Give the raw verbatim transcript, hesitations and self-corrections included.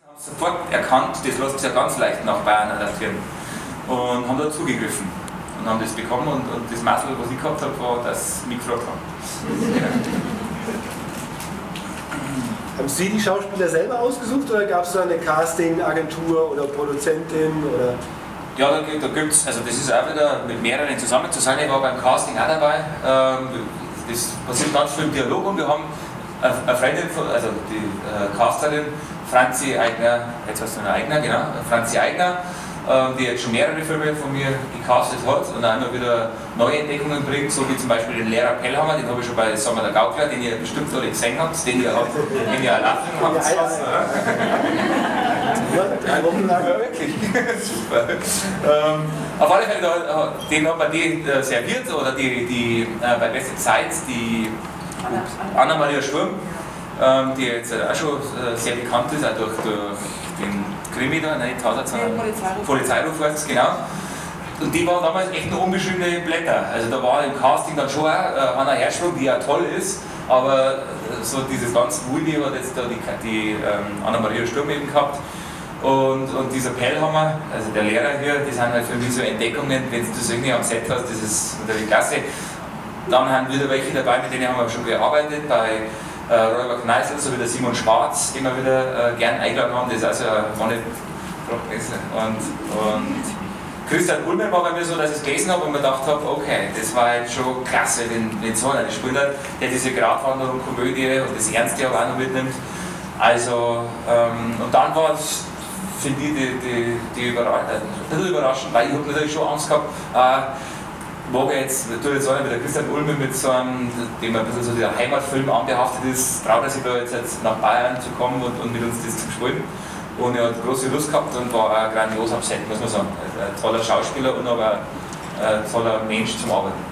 haben sofort erkannt, das lässt sich ja ganz leicht nach Bayern adaptieren. Und haben da zugegriffen. Und haben das bekommen und, und das Maßel, was ich gehabt habe, war, dass sie mich gefragt haben. Haben Sie die Schauspieler selber ausgesucht oder gab es da eine Casting-Agentur oder Produzentin? Oder? Ja, da, da gibt es, also das ist auch wieder mit mehreren zusammen zu sein. Ich war beim Casting auch dabei. Ähm, das passiert ganz viel im Dialog und wir haben eine Freundin, also die äh, Casterin, Franzi Eigner, jetzt heißt sie noch Eigner, genau, Franzi Eigner, äh, die jetzt schon mehrere Filme von mir gecastet hat und auch immer wieder neue Entdeckungen bringt, so wie zum Beispiel den Lehrer Pellhammer, den habe ich schon bei Sommer der Gaukler, den ihr bestimmt alle gesehen habt, den ihr habt, den ihr lachen habt. Drei Wochen lang. Ja, wirklich. Super. Ähm, auf alle Fälle, da, den hat man die äh, serviert, oder die, die äh, bei Beste Zeit, die Anna-Maria Schwurm, ähm, die jetzt äh, auch schon äh, sehr bekannt ist, auch durch, durch den Krimi da, nein, Tatort, sondern Polizeiruf. Polizeiruf heißt es, genau. Und die waren damals echt nur unbeschriebene Blätter. Also da war im Casting dann schon auch äh, Anna Herschwung, die ja toll ist, aber äh, so dieses ganz Woody hat jetzt da die, die ähm, Anna-Maria Sturm eben gehabt. Und, und dieser Pellhammer, also der Lehrer hier, die sind halt für mich so Entdeckungen, wenn du das irgendwie am Set hast, das ist natürlich klasse. Dann haben wieder welche dabei, mit denen haben wir schon gearbeitet, bei äh, Räuber Kneißl, so wie der Simon Schwarz, den wir wieder äh, gern eingeladen haben, das ist also ein Mann nicht und, und Christian Ulmen war bei mir so, dass ich es gelesen habe und mir gedacht habe, okay, das war jetzt schon klasse, wenn, wenn so einer gespielt hat, der diese Gratwanderung, Komödie und das Ernste aber auch noch mitnimmt. Also, ähm, und dann war es, finde ich, die, die, die Überraschung, ein bisschen überraschend, weil ich habe natürlich schon Angst gehabt, äh, mag ich jetzt, tue jetzt auch nicht mit der Christian Ulmen mit so einem, dem ein bisschen so der Heimatfilm anbehaftet ist, traut er sich da jetzt, jetzt nach Bayern zu kommen und, und mit uns das zu spielen. Und er hat große Lust gehabt und war auch grandios am Set, muss man sagen. Ein toller Schauspieler und aber ein toller Mensch zum Arbeiten.